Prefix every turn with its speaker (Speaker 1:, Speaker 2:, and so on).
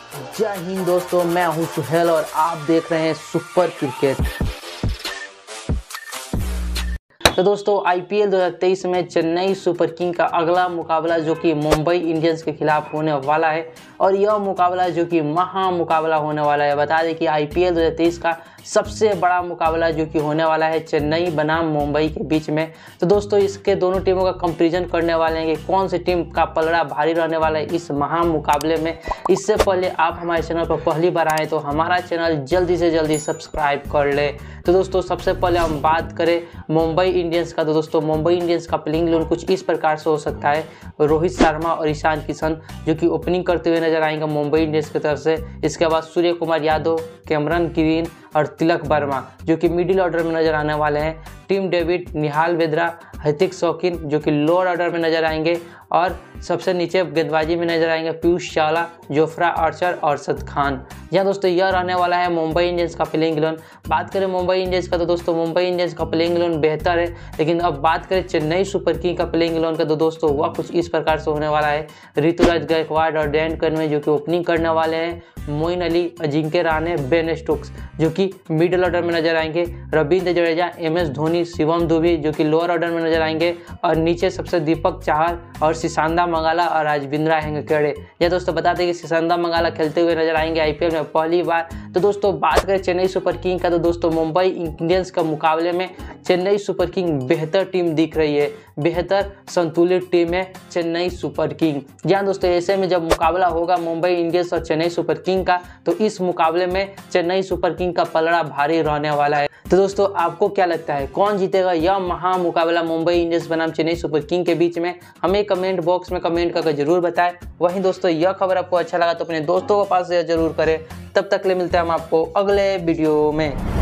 Speaker 1: जय हिंद दोस्तों, मैं हूं सुहेल और आप देख रहे हैं सुपर क्रिकेट। तो दोस्तों आईपीएल 2023 में चेन्नई सुपर किंग का अगला मुकाबला जो कि मुंबई इंडियंस के खिलाफ होने वाला है और यह मुकाबला जो कि महा मुकाबला होने वाला है। बता दें कि आईपीएल 2023 का सबसे बड़ा मुकाबला जो कि होने वाला है चेन्नई बनाम मुंबई के बीच में। तो दोस्तों इसके दोनों टीमों का कंपैरिजन करने वाले हैं कि कौन सी टीम का पलड़ा भारी रहने वाला है इस महा मुकाबले में। इससे पहले आप हमारे चैनल पर पहली बार आए तो हमारा चैनल जल्दी से जल्दी सब्सक्राइब कर ले। तो दोस्तों सबसे पहले हम बात करें मुंबई इंडियंस का। तो दोस्तों मुंबई इंडियंस का प्लेइंग इलेवन कुछ इस प्रकार से हो सकता है। रोहित शर्मा और ईशान किशन जो कि ओपनिंग करते हुए नजर आएंगे मुंबई इंडियंस की तरफ से। इसके बाद सूर्य कुमार यादव, कैमरन ग्रीन और तिलक वर्मा जो कि मिडिल ऑर्डर में नजर आने वाले हैं। टीम डेविड, निहाल बेद्रा, हृतिक शौकीन जो कि लोअर ऑर्डर में नजर आएंगे और सबसे नीचे गेंदबाजी में नजर आएंगे पीयूष चावला, जोफ्रा आर्चर और अरशद खान। यहाँ दोस्तों यह रहने वाला है मुंबई इंडियंस का प्लेइंग इलेवन। बात करें मुंबई इंडियंस का तो दोस्तों मुंबई इंडियंस का प्लेइंग इलेवन बेहतर है, लेकिन अब बात करें चेन्नई सुपर किंग का प्लेइंग इलेवन का तो दोस्तों वह कुछ इस प्रकार से होने वाला है। ऋतुराज गायकवाड़ और डैन कनवे जो कि ओपनिंग करने वाले हैं। मोइन अली, अजिंक्य रहाणे, बेन स्टोक्स जो कि मिडिल ऑर्डर में नजर आएंगे। रविंद्र जडेजा, एमएस धोनी, शिवम दुबे जो कि लोअर ऑर्डर में नजर आएंगे और नीचे सबसे दीपक चाहर और सिसांदा मंगाला और राजविंद्रा हेंगखेड़े। यह दोस्तों बता दें कि सिसांदा मंगाला खेलते हुए नजर आएंगे आईपीएल में पहली बार। तो दोस्तों बात करें चेन्नई सुपर किंग का तो दोस्तों मुंबई इंडियंस का मुकाबले में चेन्नई सुपर किंग बेहतर टीम दिख रही है। बेहतर संतुलित टीम है चेन्नई सुपर किंग। जहाँ दोस्तों ऐसे में जब मुकाबला होगा मुंबई इंडियंस और चेन्नई सुपर किंग का तो इस मुकाबले में चेन्नई सुपर किंग का पलड़ा भारी रहने वाला है। तो दोस्तों आपको क्या लगता है कौन जीतेगा यह महा मुकाबला मुंबई इंडियंस बनाम चेन्नई सुपर किंग के बीच में? हमें कमेंट बॉक्स में कमेंट करके जरूर बताएं। वहीं दोस्तों यह खबर आपको अच्छा लगा तो अपने दोस्तों के पास शेयर जरूर करें। तब तक ले मिलते हैं हम आपको अगले वीडियो में।